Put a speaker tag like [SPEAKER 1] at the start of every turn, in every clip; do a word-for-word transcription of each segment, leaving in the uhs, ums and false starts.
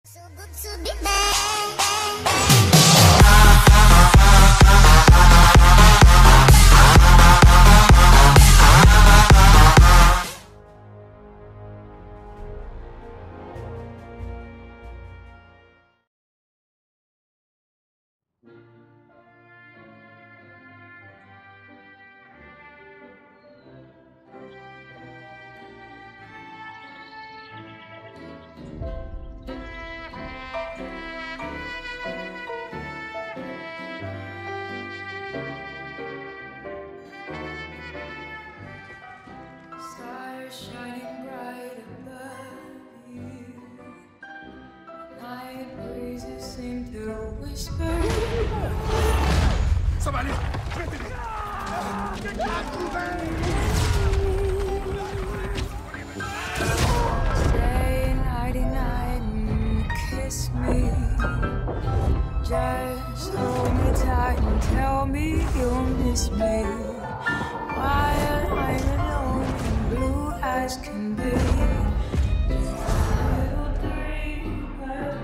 [SPEAKER 1] So good to be back.
[SPEAKER 2] Shining bright above you, night breezes seem to whisper.
[SPEAKER 3] Somebody!
[SPEAKER 2] Stay nighty night and kiss me. Just hold me tight and tell me you'll miss me while I'm alone and blue as can be. Little dream of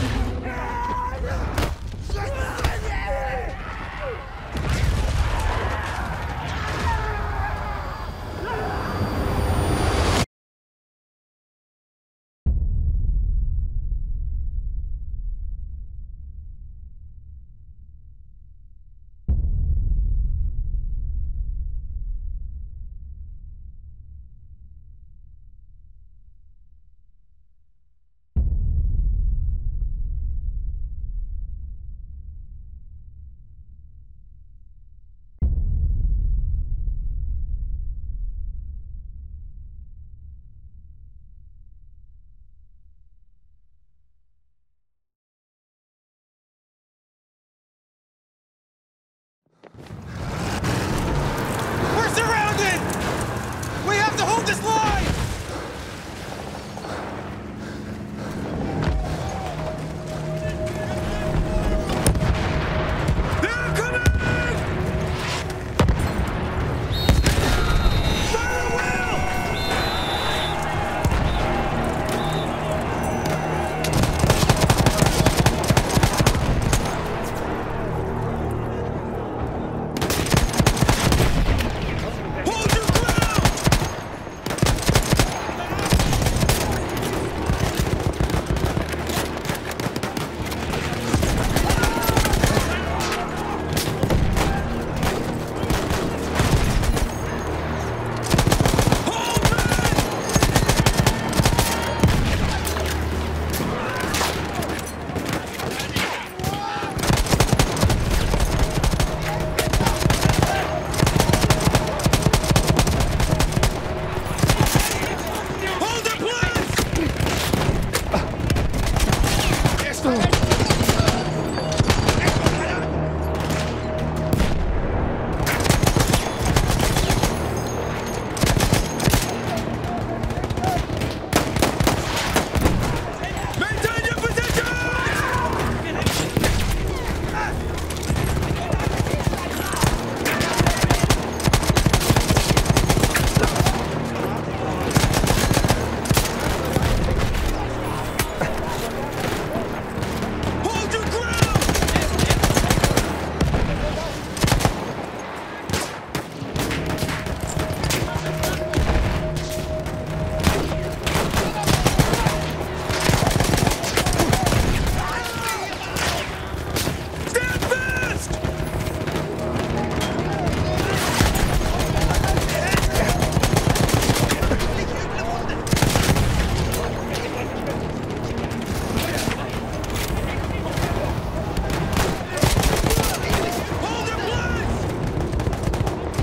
[SPEAKER 3] We're surrounded! We have to hold this line! They're coming! Fire wheel! Hold your ground! Hold it, please! Maintain your position! Hold your ground! Stand fast! Hold your place!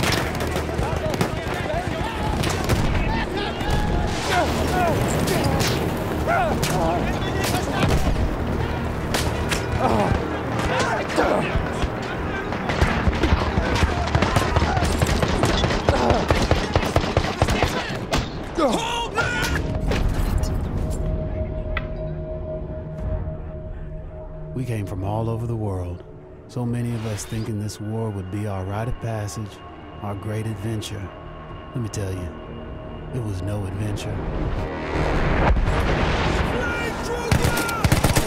[SPEAKER 3] Hold man!
[SPEAKER 4] We came from all over the world. So many of us thinking this war would be our rite of passage, our great adventure. Let me tell you, it was no adventure.
[SPEAKER 3] Flamethrowers!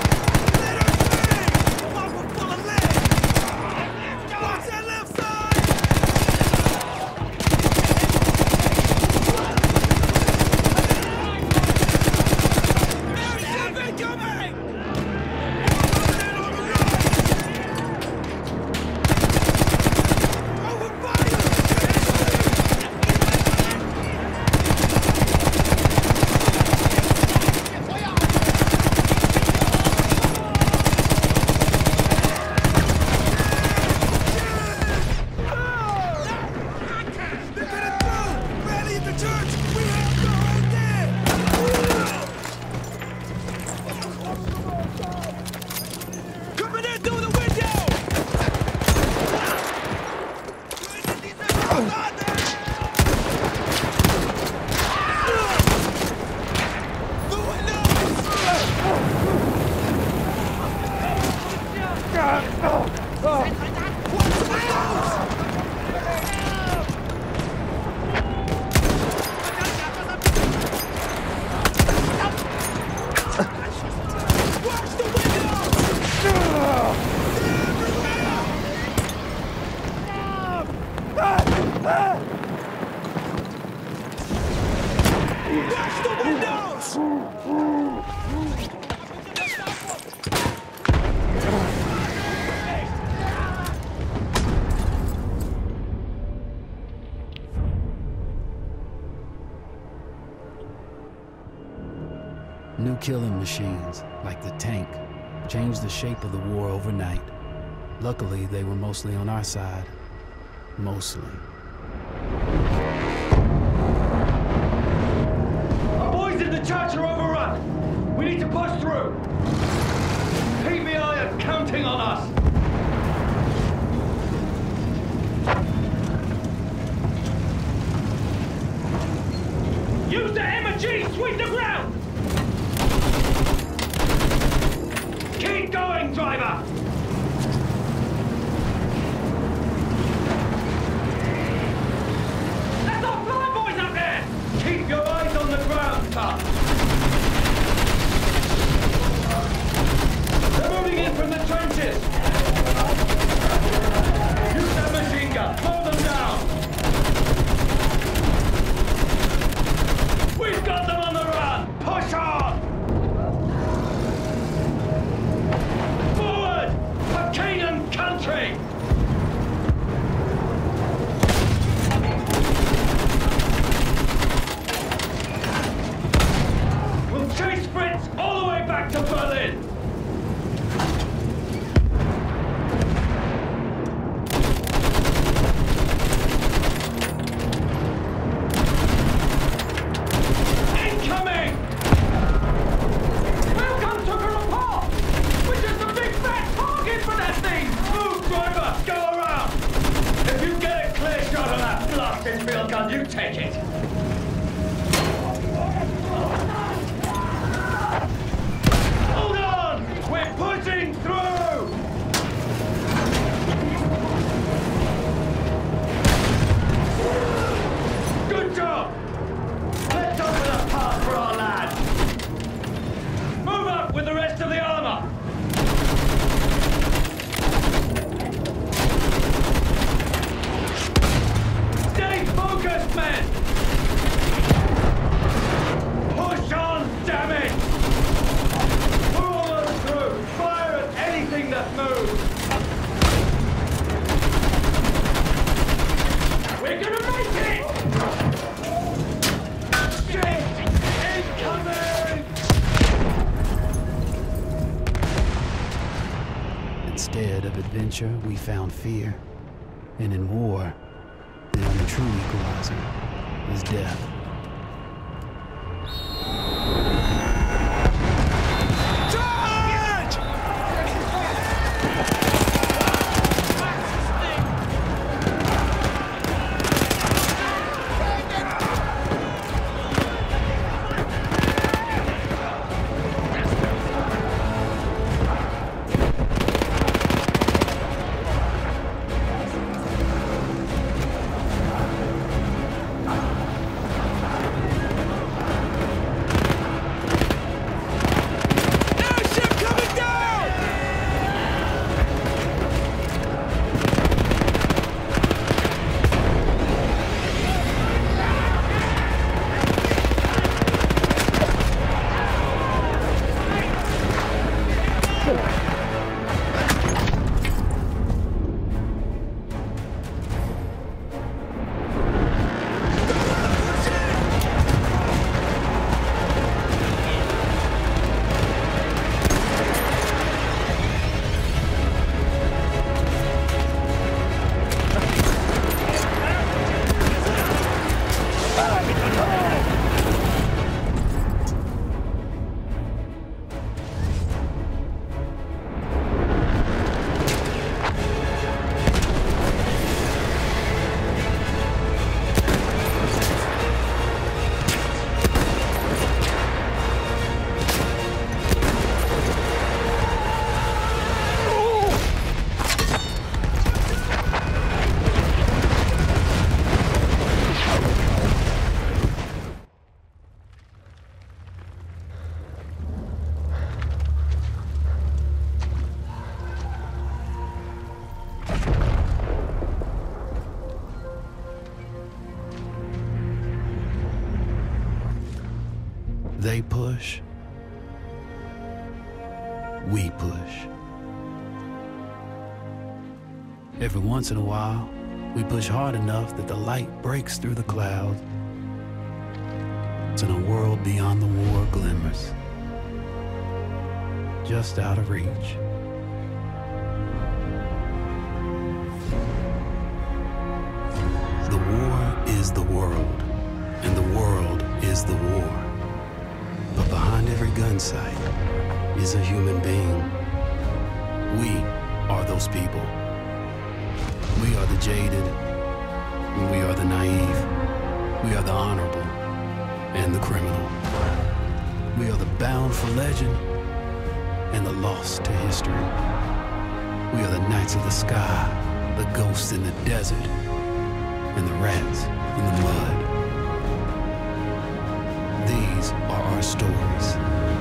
[SPEAKER 4] Killing machines, like the tank, changed the shape of the war overnight. Luckily, they were mostly on our side. Mostly.
[SPEAKER 3] Our boys in the church are overrun. We need to push through. P B I are counting on us. Use the M and G, sweep the ground! Keep going, driver! That's our flyboys up there! Keep your eyes on the ground, Tuck! They're moving in from the trenches! Use that machine gun, blow them down! We've got them on the run! Push on! Forward! For Canaan country! We'll chase Fritz all the way back to Berlin! You take it! Hold on! We're pushing through! Good job! Let's open a path for our lads! Move up with the rest of the armor! Focus, men! Push on, damn it! We're almost through! Fire at anything that moves! We're gonna make it! Shit! Incoming!
[SPEAKER 4] Instead of adventure, we found fear. And in war, the only true equalizer is death. They push. We push. Every once in a while, we push hard enough that the light breaks through the clouds, and a world beyond the war glimmers. just out of reach. The war is the world, and the world is the war. But behind every gun sight is a human being. We are those people. We are the jaded, and we are the naive. We are the honorable and the criminal. We are the bound for legend and the lost to history. We are the knights of the sky, the ghosts in the desert, and the rats in the mud. These are our stories.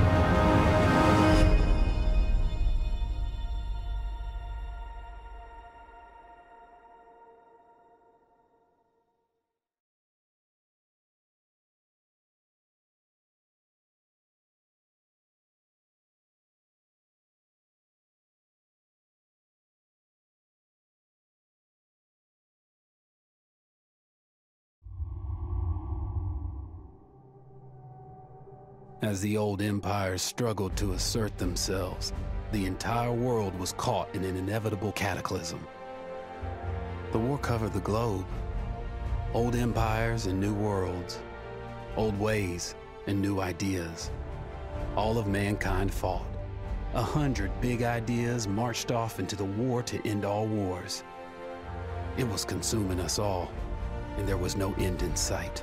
[SPEAKER 4] As the old empires struggled to assert themselves, the entire world was caught in an inevitable cataclysm. The war covered the globe. Old empires and new worlds. Old ways and new ideas. All of mankind fought. A hundred big ideas marched off into the war to end all wars. It was consuming us all, and there was no end in sight.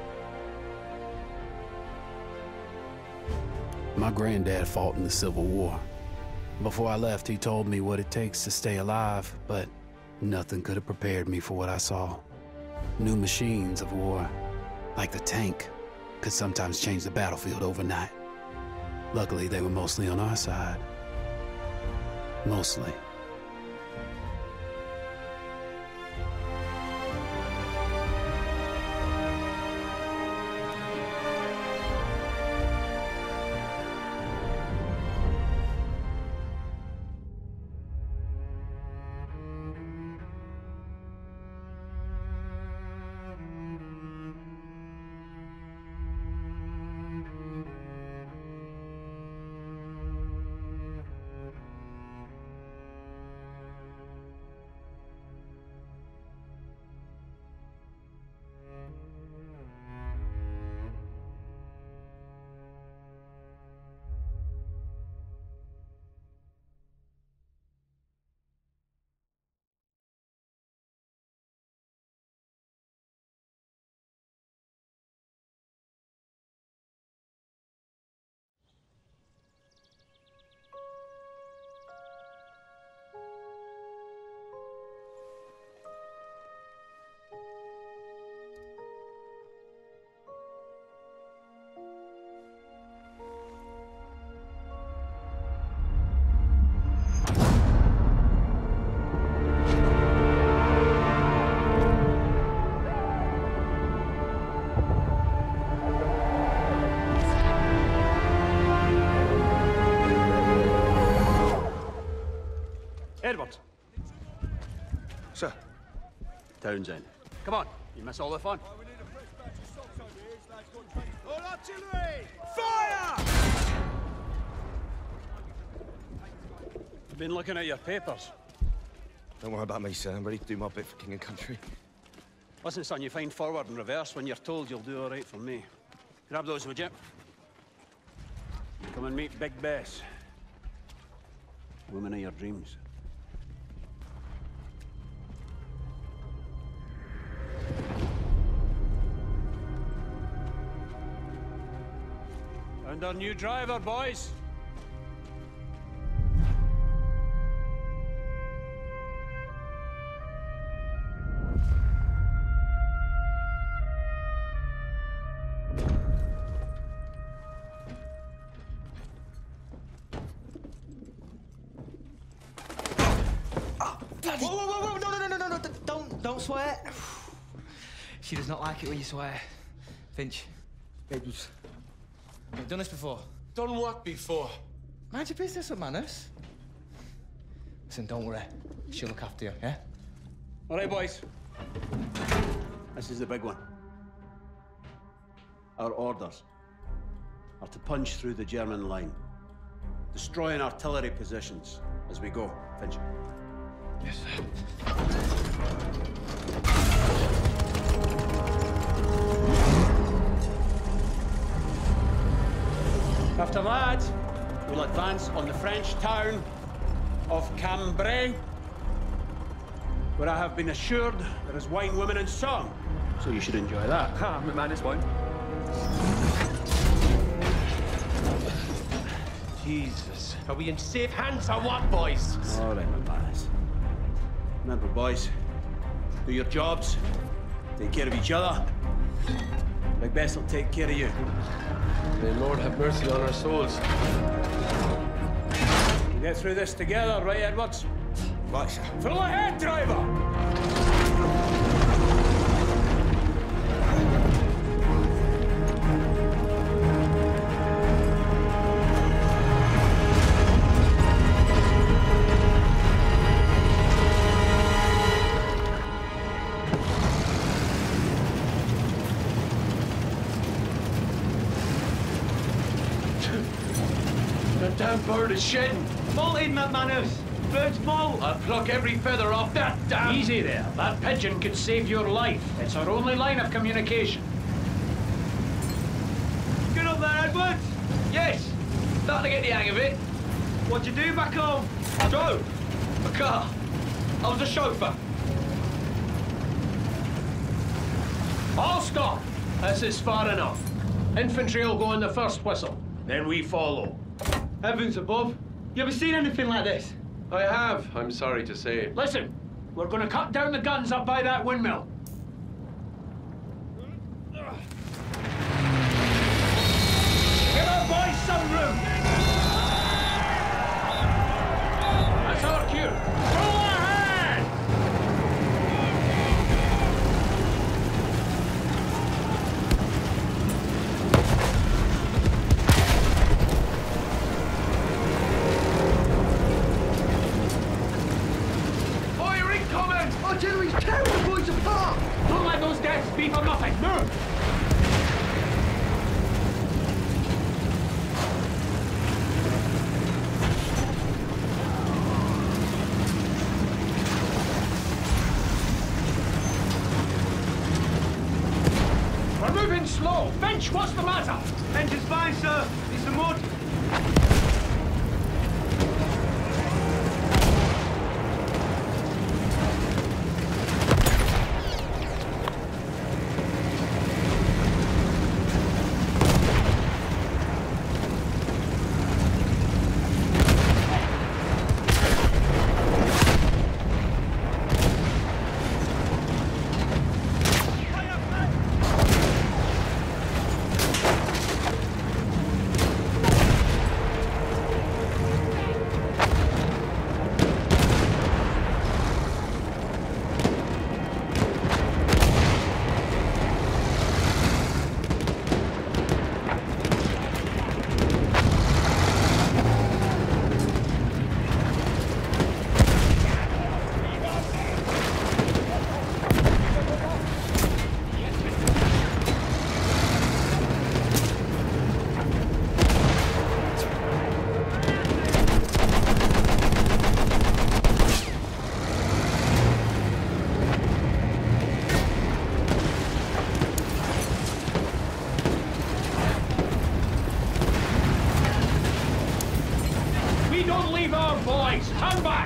[SPEAKER 4] My granddad fought in the Civil War. Before I left, he told me what it takes to stay alive, but nothing could have prepared me for what I saw. New machines of war, like the tank, could sometimes change the battlefield overnight. Luckily, they were mostly on our side. Mostly.
[SPEAKER 3] Edward.
[SPEAKER 5] Sir.
[SPEAKER 3] Townsend. Come on, you miss all the fun.
[SPEAKER 5] We need a fresh batch of salts over here. This lad's got training. All artillery! Fire!
[SPEAKER 3] I've been looking at your papers.
[SPEAKER 5] Don't worry about me, sir. I'm ready to do my bit for king and country.
[SPEAKER 3] Listen, son, you find forward and reverse when you're told you'll do all right for me. Grab those, would you? Come and meet Big Bess. Woman of your dreams. And our new driver, boys.
[SPEAKER 6] Whoa, whoa, whoa, whoa, no, no, no, no, no, don't, don't swear. She does not like it when you swear. Finch, Gables, you've done this before.
[SPEAKER 7] Done what before?
[SPEAKER 6] Mind your business with manners. Listen, don't worry. She'll look after you, yeah?
[SPEAKER 3] All right, boys. This is the big one. Our orders are to punch through the German line,
[SPEAKER 7] destroying artillery positions as we go. Finch.
[SPEAKER 3] Yes, sir.
[SPEAKER 7] After that, we'll advance on the French town of Cambrai, where I have been assured there is wine, women, and song. So you should enjoy that.
[SPEAKER 3] Ah, my man is wine. Jesus. Are we in safe hands or what, boys?
[SPEAKER 7] All right, my lads. Remember, boys, do your jobs, take care of each other. Big Bess will take care of you.
[SPEAKER 3] May the Lord have mercy on our souls.
[SPEAKER 7] We'll get through this together, right, Edwards?
[SPEAKER 6] Right, sir.
[SPEAKER 7] Full ahead, driver!
[SPEAKER 3] That damn bird is shedding.
[SPEAKER 6] Molting, McManus. Bird's molt.
[SPEAKER 3] I'll pluck every feather off that damn...
[SPEAKER 8] Easy there. That pigeon could save your life. It's our only line of communication.
[SPEAKER 6] Good up there, Edwards.
[SPEAKER 3] Yes. Starting to get the hang of it.
[SPEAKER 6] What'd you do back home?
[SPEAKER 3] I drove. A car. I was a chauffeur.
[SPEAKER 8] All stop. This is far enough. Infantry will go on the first whistle. Then we follow.
[SPEAKER 6] Heavens above. You ever seen anything like this?
[SPEAKER 3] I have, I'm sorry to say.
[SPEAKER 8] Listen, we're going to cut down the guns up by that windmill. Give our boys some room. That's our cue. Go ahead!
[SPEAKER 3] Fire incoming!
[SPEAKER 6] Artillery's tearing the boys apart!
[SPEAKER 8] Don't let those deaths be for nothing. Move! We're moving slow. Finch, what's the matter?
[SPEAKER 6] Engine's fine, sir. It's the mud.
[SPEAKER 8] We don't leave our boys. Turn back!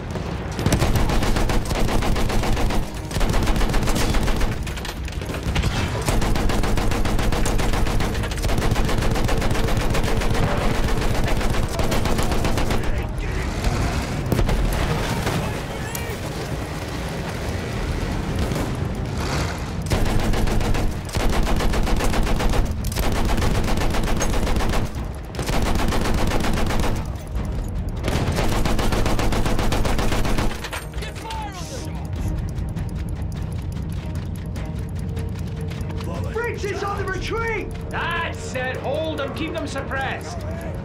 [SPEAKER 6] It's on the retreat!
[SPEAKER 8] That's it. Hold and keep them suppressed.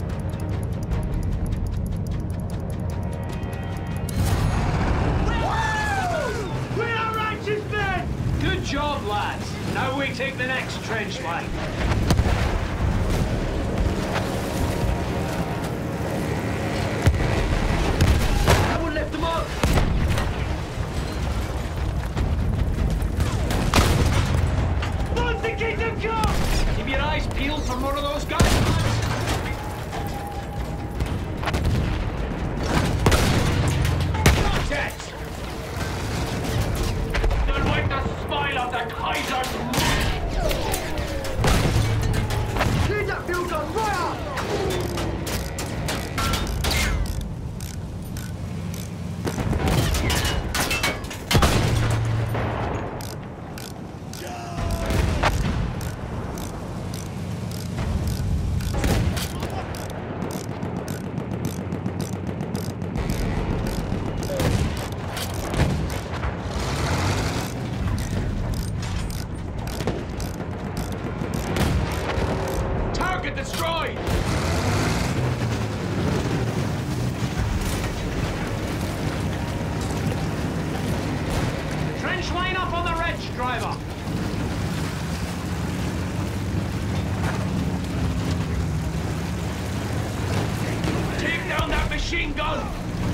[SPEAKER 6] We are righteous men!
[SPEAKER 8] Good job, lads. Now we take the next trench line. driver. Take down that machine gun!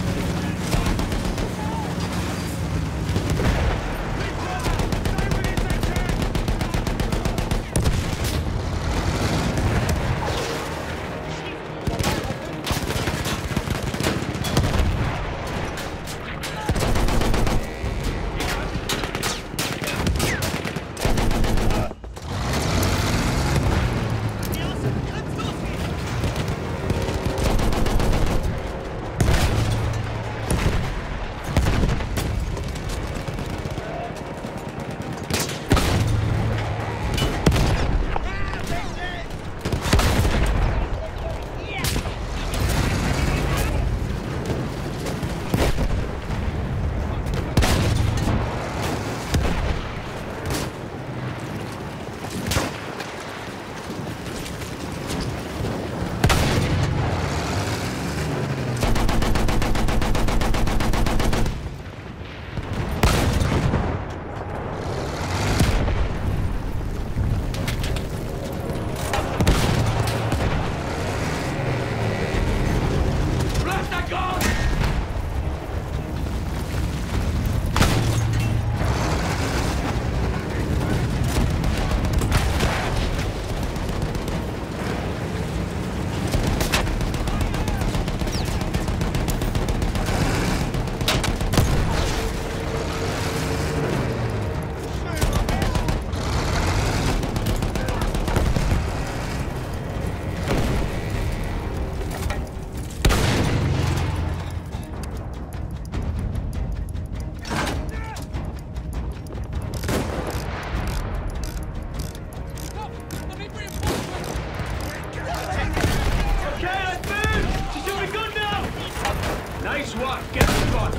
[SPEAKER 8] Nice work. Get the gun.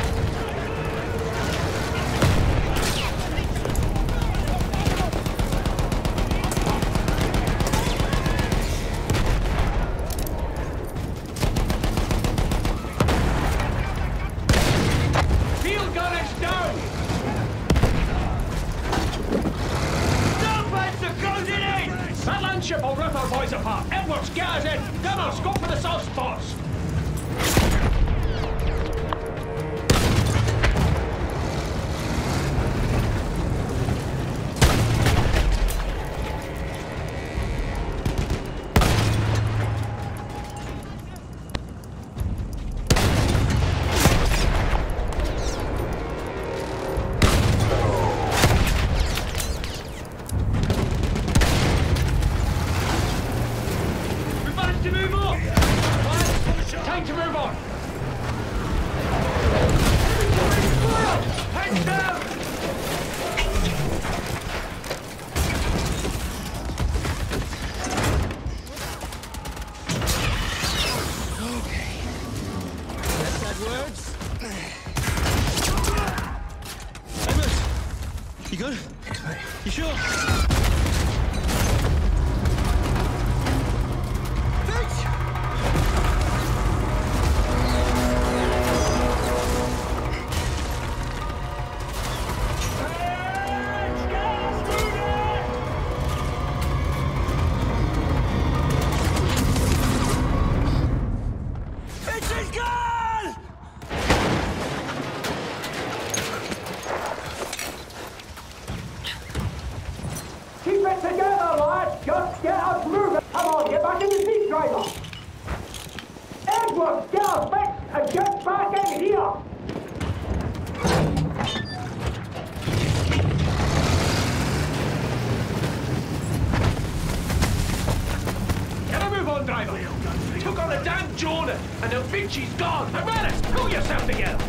[SPEAKER 8] Field gun is down. Don't the grenade! That landship will rip our boys apart. Edwards, get us in. Gunners, go for the soft spots. Time to move on! Heads down!
[SPEAKER 5] Okay. That's that words. Amos! You good? Okay. You sure?
[SPEAKER 3] Keep it together, lads! Just get us moving! Come on, get back in the seat, driver! Edward, get us fixed and get back in here!
[SPEAKER 8] Get a move on, driver! Took on a damn Jonah, and the Vinci's gone! Advance! Pull yourself together!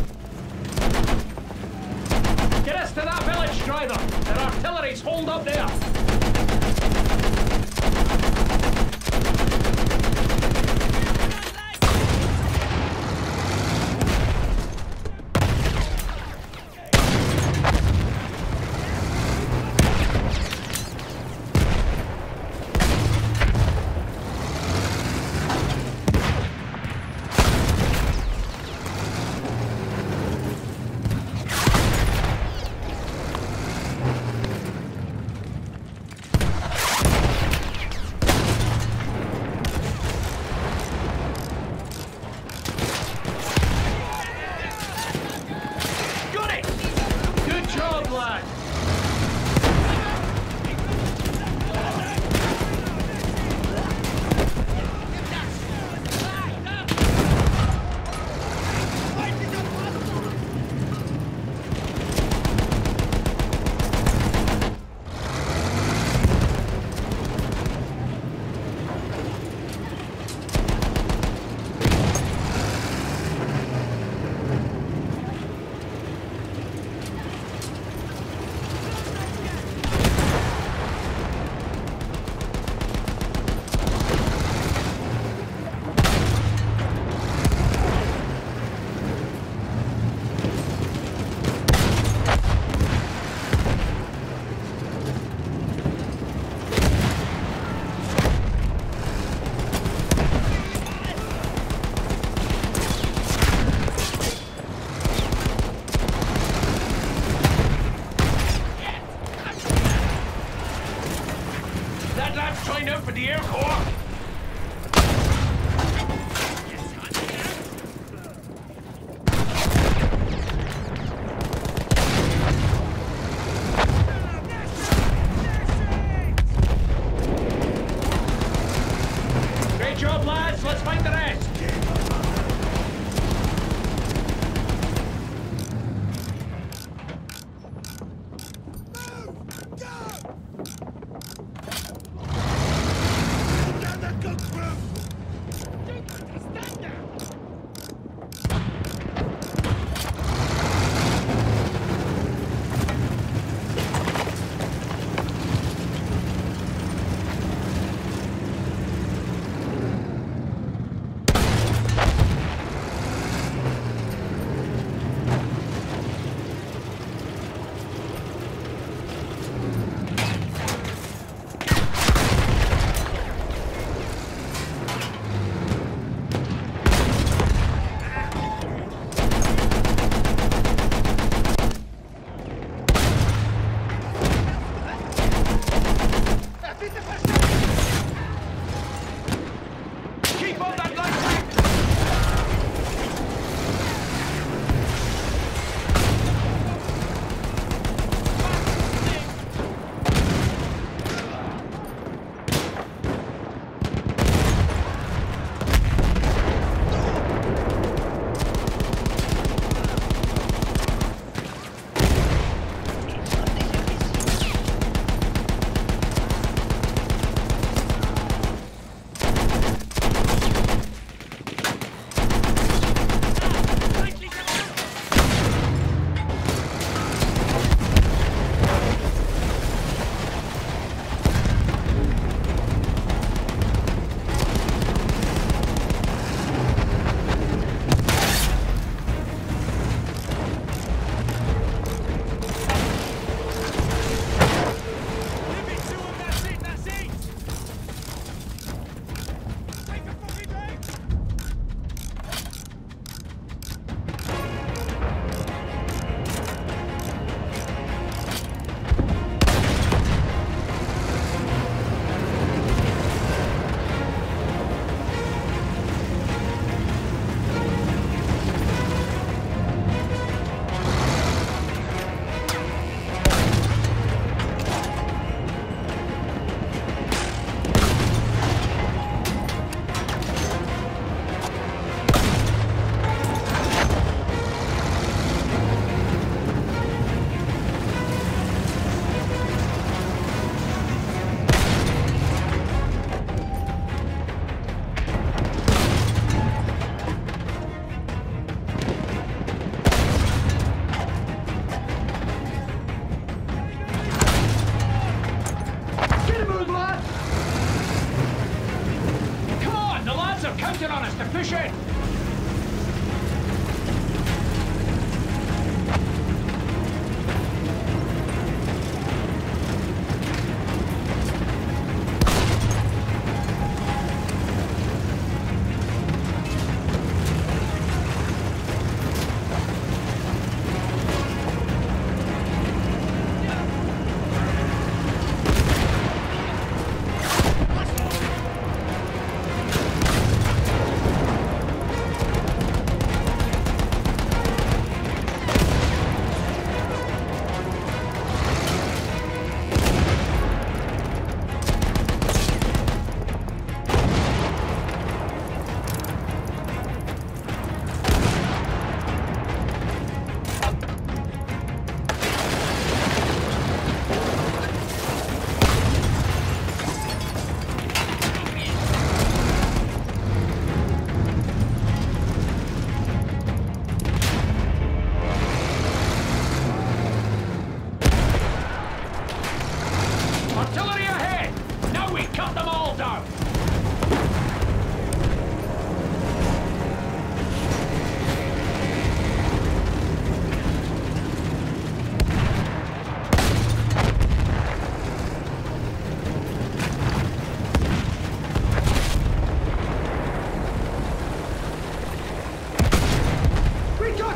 [SPEAKER 8] Get us to that village, driver! Their artillery's holed up there!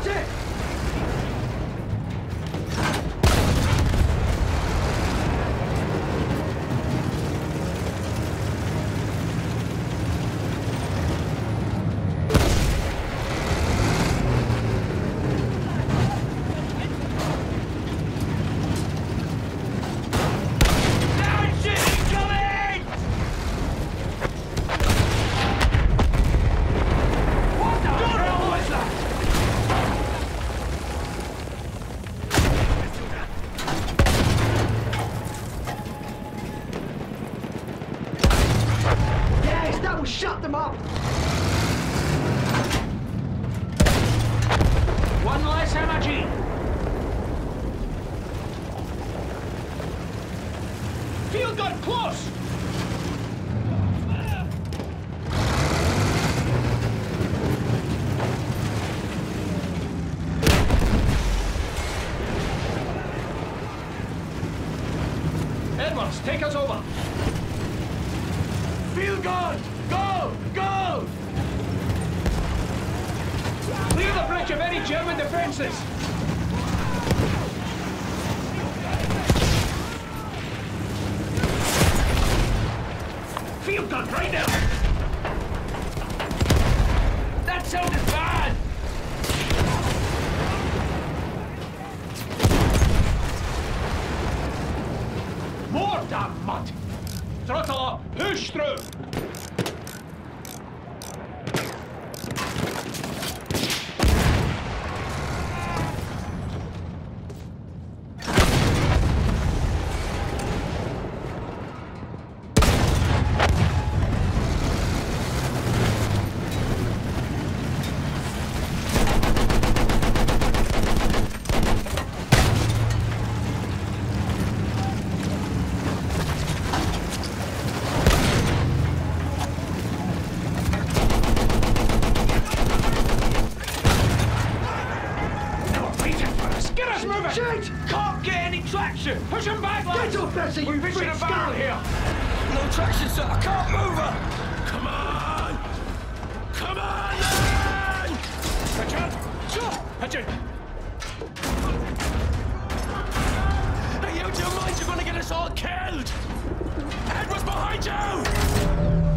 [SPEAKER 6] it! Shut them up!
[SPEAKER 8] One less energy. Field gun close! Edwards, take us over. Field gun! Go! Go! Clear the bridge of any German defences! Field gun, right now! That sounded bad! More damn mud! Throttle up! Push through! Push him back, lads!
[SPEAKER 6] Get off that, you
[SPEAKER 8] We're pitching a
[SPEAKER 6] freak
[SPEAKER 8] battle
[SPEAKER 6] scum!
[SPEAKER 8] here!
[SPEAKER 5] No traction, sir. I can't move her. Come on! Come on, man!
[SPEAKER 8] Richard! Richard!
[SPEAKER 5] Hey, you out of your mind? You're gonna get us all killed! Edwards behind you!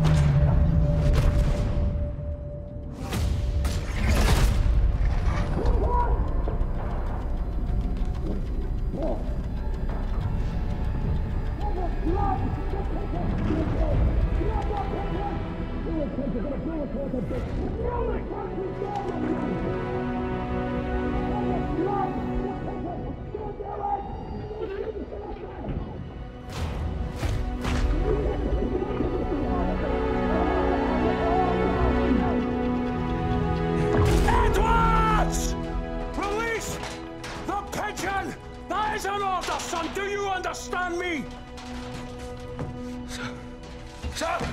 [SPEAKER 5] Edwards! Release the pigeon! That is an order, son! Do you understand me? Sir? Sir?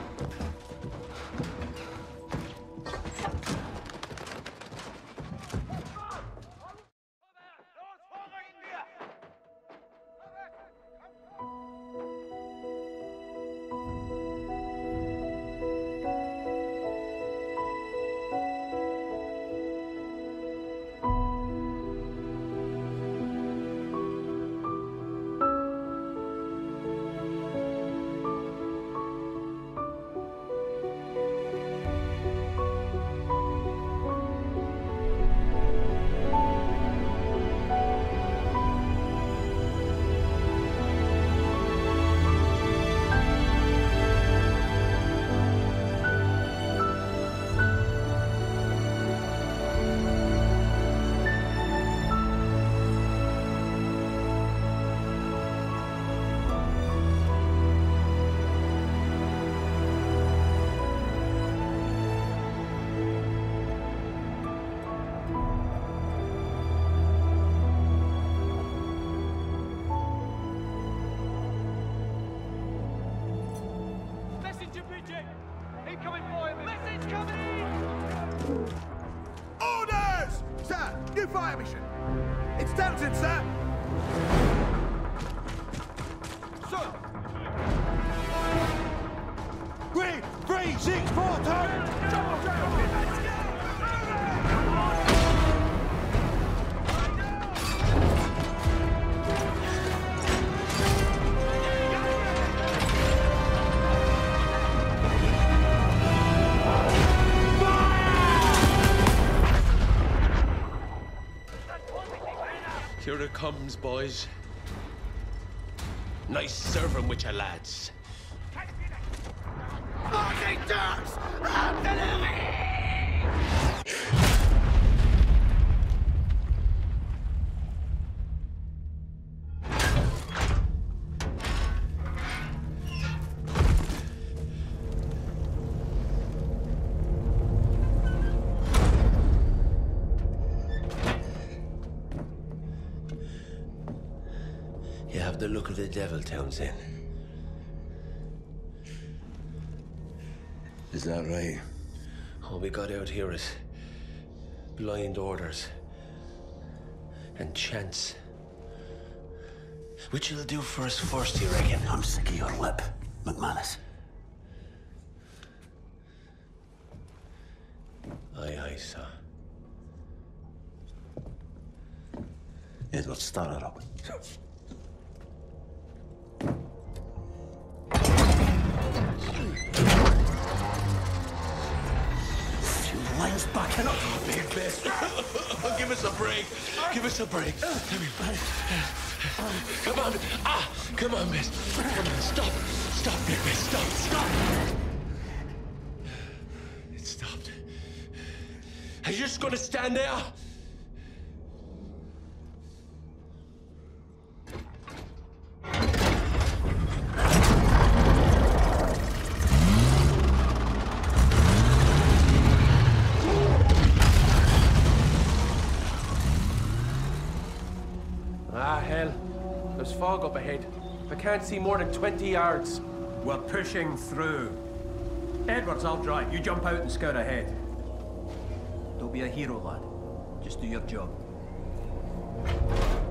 [SPEAKER 5] Orders! Sir, new fire mission. It's Townsend, sir. Sir. Three, three, six, four, turn. Here it comes, boys. Nice serving with your lads.
[SPEAKER 3] Marching ducks! Artillery!
[SPEAKER 5] You have the look of the devil, Townsend.
[SPEAKER 9] Is that right?
[SPEAKER 5] All we got out here is blind orders and chance. Which will do for us first, you reckon?
[SPEAKER 9] I'm sick of your lip, McManus.
[SPEAKER 5] Aye, aye, sir.
[SPEAKER 9] Edward, start her up. Lines backing up.
[SPEAKER 5] Big best. Give us a break. Give us a break. Come on. Ah, come on, miss. Come on, stop. Stop, big miss. Stop, stop. It stopped. Are you just gonna stand there?
[SPEAKER 8] Ah, hell. There's fog up ahead. I can't see more than twenty yards.
[SPEAKER 10] We're pushing through. Edwards, I'll drive. You jump out and scout ahead.
[SPEAKER 6] Don't be a hero, lad. Just do your job.